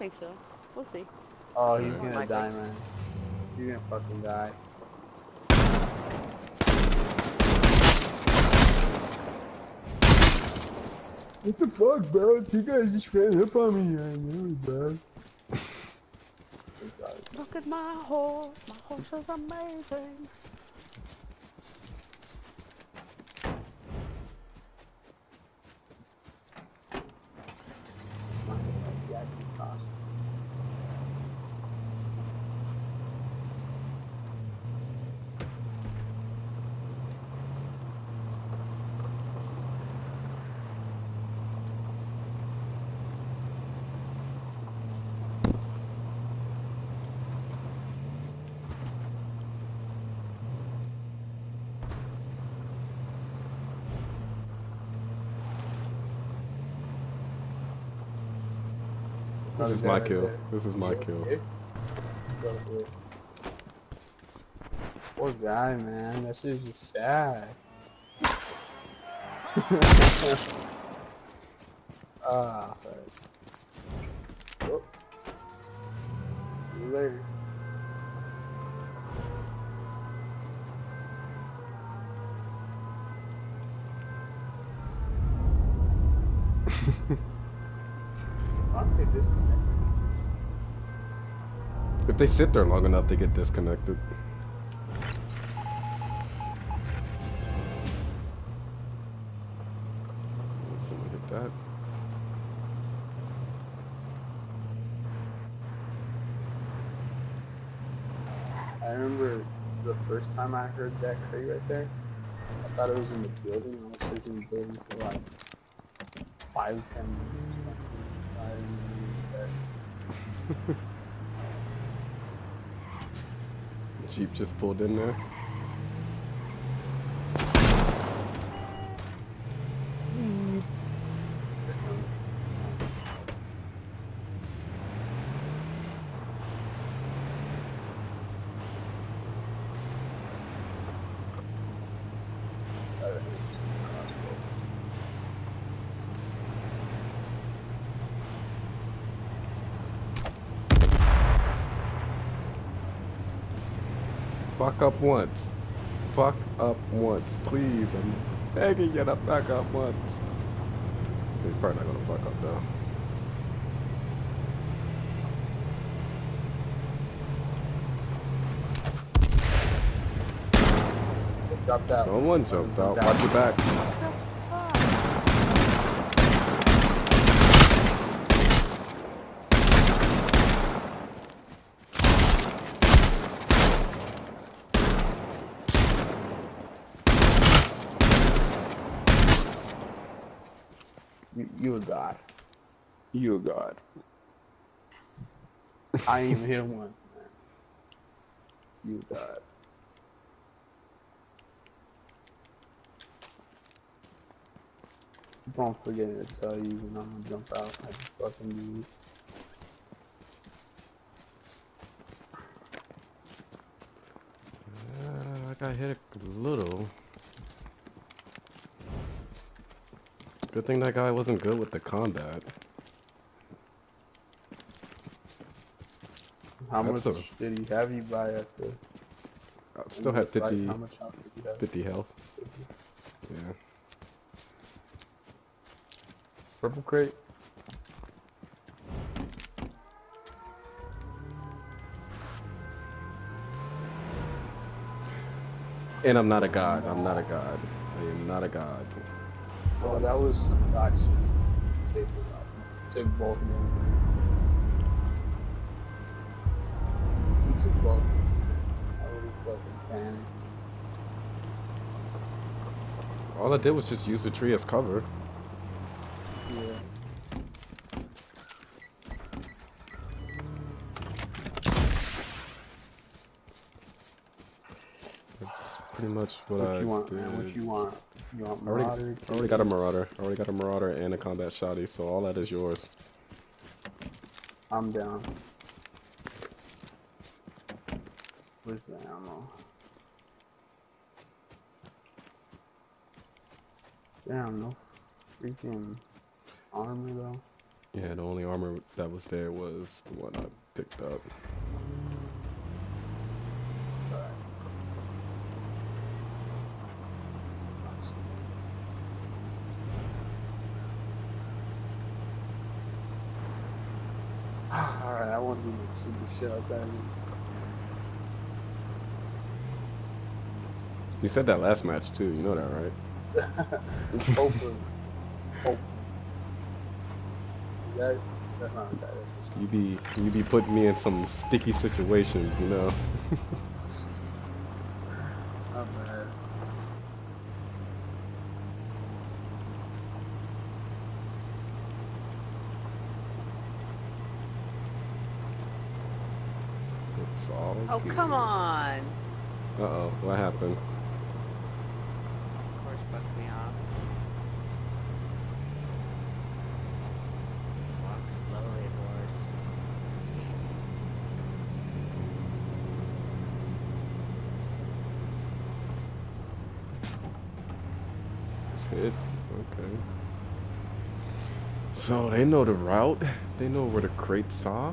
think so. We'll see. Oh, he's More gonna likely. die, man. You're gonna fucking die. What the fuck, bro? You guys just ran up on me. I know, bro. Look at my horse. My horse is amazing. This is my kill. This is my kill. Poor guy, man. That shit's just sad. Ah, oh. See you later. Why don't they disconnect? If they sit there long enough, they get disconnected. Someone hit that. I remember the first time I heard that crate right there, I thought it was in the building. I was searching the building for like 5-10 minutes. I didn't remember Jeep just pulled in there. Fuck up once. Fuck up once, please. I'm begging you to fuck up once. He's probably not gonna fuck up though. Dropped out. Someone jumped out. Watch your back. You a god. You a god. I ain't even hit him once, man. You a god. Don't forget to tell you when I'm gonna jump out like a fucking dude. I got hit a little. Good thing that guy wasn't good with the combat. How much did he have you buy at the... I still had 50, how much health did you have? 50 health. 50. Yeah. Purple crate? And I'm not a god. I'm not a god. I am not a god. Well, that was some god shit. Take it out. Take both of them. He took both. I would have fucking panicked. All I did was just use the tree as cover. Yeah. That's pretty much what I you want, did. man? What you want? You want I Marauder? already got a Marauder. I already got a Marauder and a combat shotty, so all that is yours. I'm down. Where's the ammo? Damn, no freaking armor though. Yeah, the only armor that was there was the one I picked up. Alright. Nice. Alright, I want to do my super shit out there. You said that last match too, you know that, right? Hopefully. Hope. That's not that. That's just You be putting me in some sticky situations, you know. not bad. It's all Oh, good. come on. Uh-oh, what happened? Of course, fucked me off. Walk slowly, board. Just hit. Okay. So they know the route. They know where the crates are.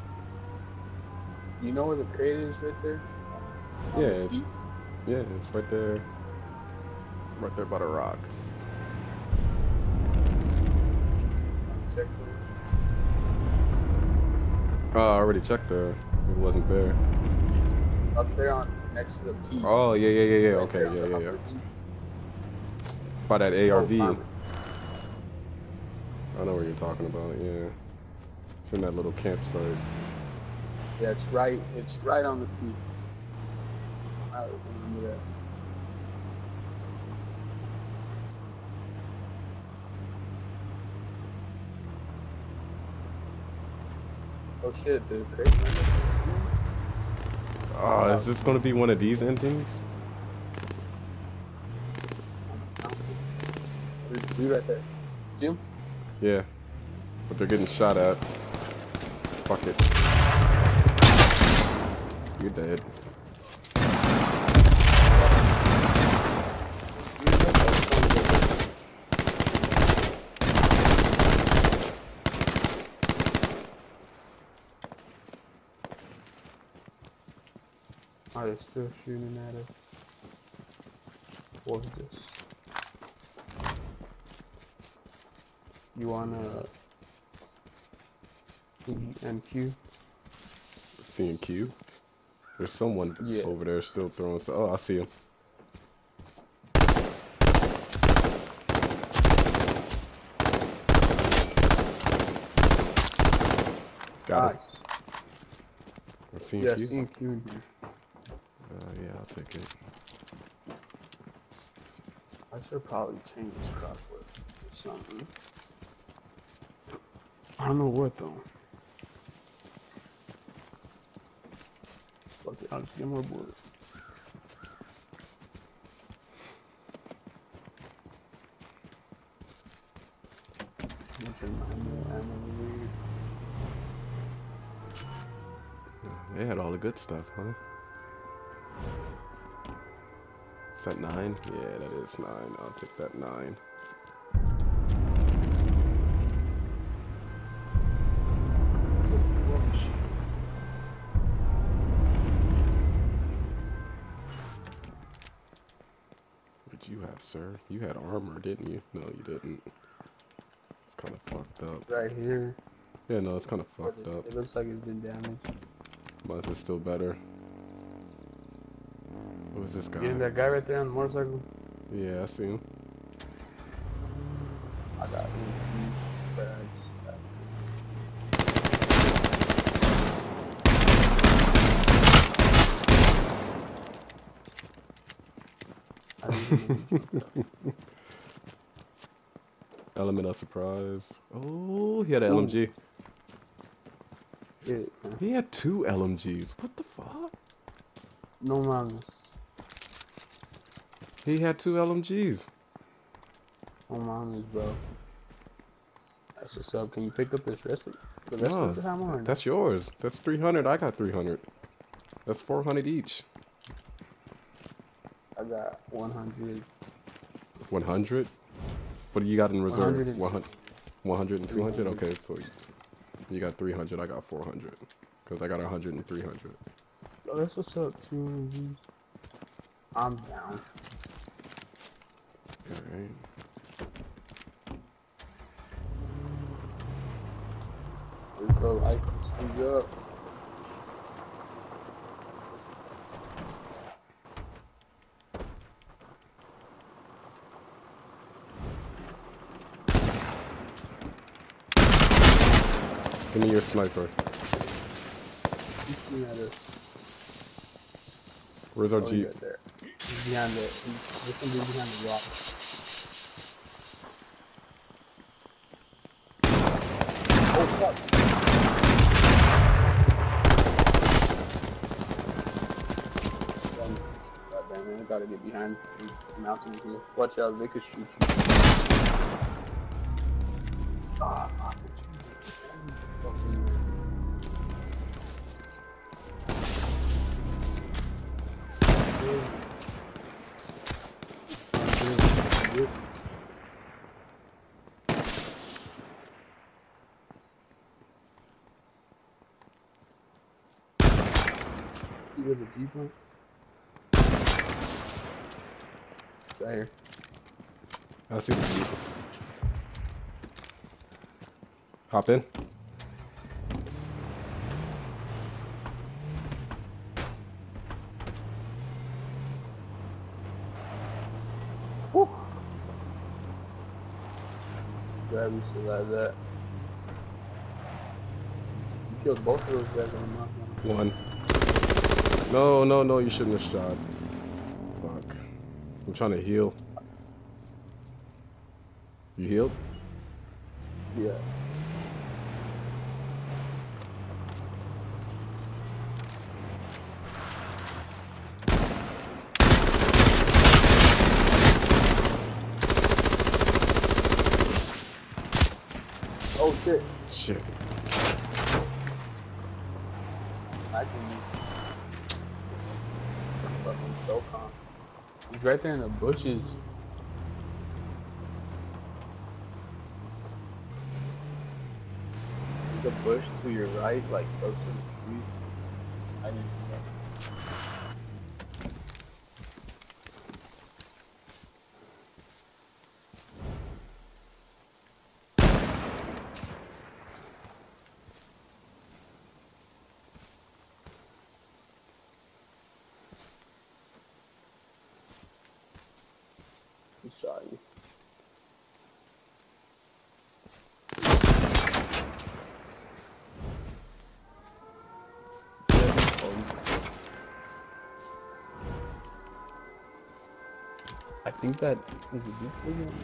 You know where the crate is right there? Yeah, it's right there. Right there by the rock. Check Oh, I already checked there. It wasn't there. up there on next to the P. Oh, yeah. Right Okay, there on the yeah. upper P. By that ARV. Oh, I know what you're talking about, yeah. It's in that little campsite. yeah, it's right on the P. I remember that. Oh shit, the crate. Oh, is this gonna be one of these endings? Be right there. See him? Yeah. But they're getting shot at. Fuck it. You're dead. Are they still shooting at us? What is this? You wanna NQ? C&Q. There's someone Yeah. over there still throwing. Oh, I see him. Got it. Nice. I C&Q. Yeah, CQ in here. Yeah, I'll take it. I should probably change this crossbow for something. I don't know what though. Fuck it, I'll just get more bullets. Bunch of 9mm ammo. They had all the good stuff, huh? Is that 9? Yeah, that is 9. I'll take that 9. Oh, shit. What did you have, sir? You had armor, didn't you? No, you didn't. It's kind of fucked up. Right here. Yeah, no, it's kind of fucked up. It looks like it's been damaged. But it's still better. Who's this guy? Getting that guy right there on the motorcycle? Yeah, I see him. I got him. Element of surprise. Oh, he had an Ooh. LMG. Yeah, He had 2 LMGs. What the fuck? no mames. He had 2 LMGs. No mames, bro. That's what's up. Can you pick up this rest of the rest No, of the ammo? That's yours. That's 300. I got 300. That's 400 each. I got 100. 100? What do you got in reserve? 100. 100 and 200? Okay, so you got 300, I got 400. Because I got 100 and 300. Oh, that's what's up, too. I'm down. Alright. Let's go light these things up. Give me your sniper. He's shooting at us. Where's our Oh, Jeep? right there. He's behind the. There's something behind the rock. Oh fuck! God damn it! I gotta get behind the mountain here. Watch out! They could shoot you. Ah, fuck! Fucking. You with the Jeep on? It's right here. I see the Jeep. Hop in. Woo! Glad we survived that. You killed both of those guys on the mountain. One. No, no, no, you shouldn't have shot. Fuck. I'm trying to heal. You healed? Yeah. Oh shit. Shit. I can fucking so calm. He's right there in the bushes. There's a bush to your right, like close to the tree. It's hiding in there. He saw you. I think that is a good thing.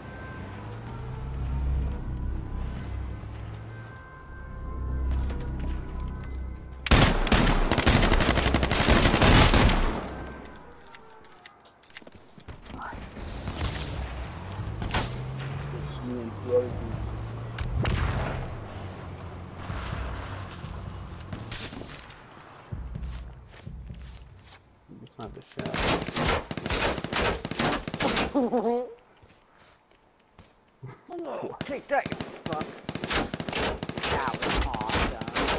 It's not the shadow. Take that, you fuck. That was awesome.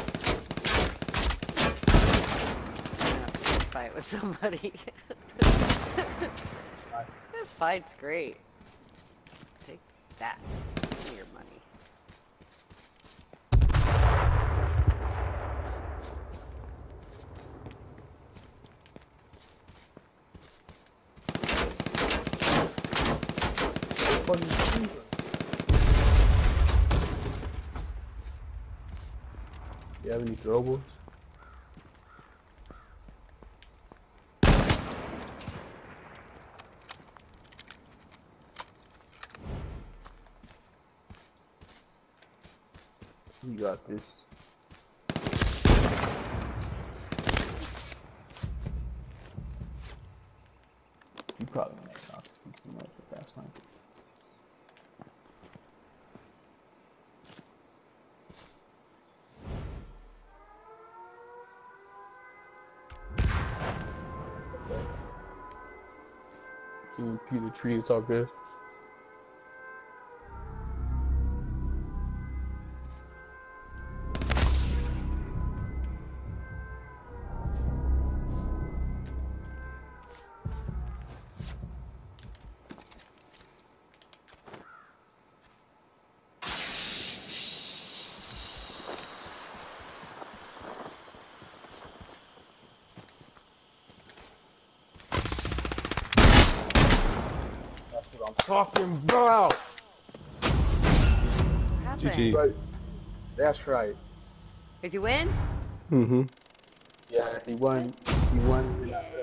I'm gonna have to fight with somebody. Nice. This fight's great. Take that. Give me your money. You have any throwables? You got this. You probably make not too much with that sniper. See you the tree, it's all good. talking about. What happened? GG. Right. That's right. Did you win? Mm-hmm. Yeah, he won. He won in Yeah.